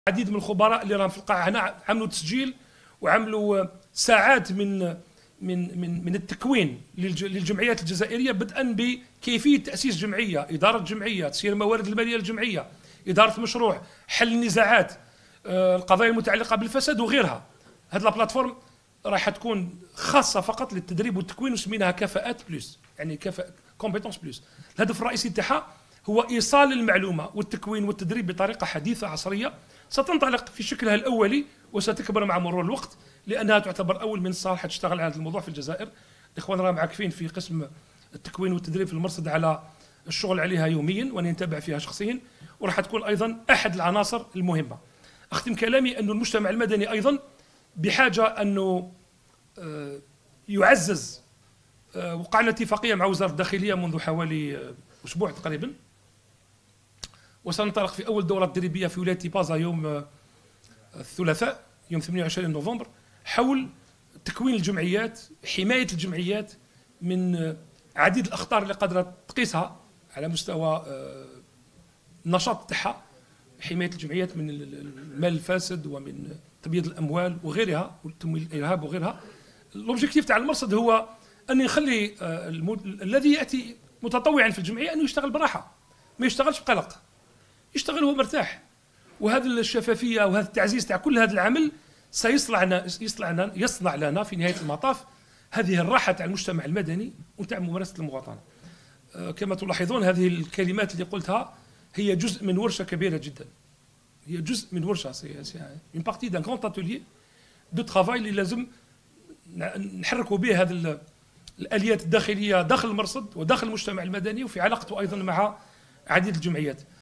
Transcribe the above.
عديد من الخبراء اللي راهم في القاعه هنا عملوا تسجيل وعملوا ساعات من التكوين للجمعيات الجزائريه، بدءا بكيفيه تاسيس جمعيه، اداره جمعيه، تسيير الموارد الماليه للجمعيه، اداره مشروع، حل النزاعات، القضايا المتعلقه بالفساد وغيرها. هذه البلاتفورم راح تكون خاصه فقط للتدريب والتكوين وسميناها كفاءات بلس، يعني كومبيتونس بلس. الهدف الرئيسي تاعها هو ايصال المعلومه والتكوين والتدريب بطريقه حديثه عصريه ستنطلق في شكلها الاولي وستكبر مع مرور الوقت، لانها تعتبر اول من صالحه تشتغل على هذا الموضوع في الجزائر. الاخوان راهم عاكفين في قسم التكوين والتدريب في المرصد على الشغل عليها يوميا، وانا نتابع فيها شخصيا، وراح تكون ايضا احد العناصر المهمه. اختم كلامي انه المجتمع المدني ايضا بحاجه انه يعزز. وقعنا اتفاقيه مع وزاره الداخليه منذ حوالي اسبوع تقريبا، وسننطلق في اول دوره تدريبيه في ولايه بازا يوم الثلاثاء يوم 28 نوفمبر حول تكوين الجمعيات، حمايه الجمعيات من عديد الاخطار اللي قادره تقيسها على مستوى النشاط تاعها، حمايه الجمعيات من المال الفاسد ومن تبييض الاموال وغيرها وتمويل الارهاب وغيرها. الاوبجيكتيف تاع المرصد هو ان يخلي الذي ياتي متطوعا في الجمعيه انه يشتغل براحه، ما يشتغلش بقلق، يشتغل وهو مرتاح. وهذه الشفافيه وهذا التعزيز تاع كل هذا العمل يصنع لنا في نهايه المطاف هذه الراحه تاع المجتمع المدني وتاع ممارسه المواطنه. كما تلاحظون هذه الكلمات اللي قلتها هي جزء من ورشه كبيره جدا، هي جزء من ورشه، une partie d'un grand atelier de travail اللي لازم نحركوا به هذه الاليات الداخليه داخل المرصد وداخل المجتمع المدني وفي علاقته ايضا مع عديد الجمعيات.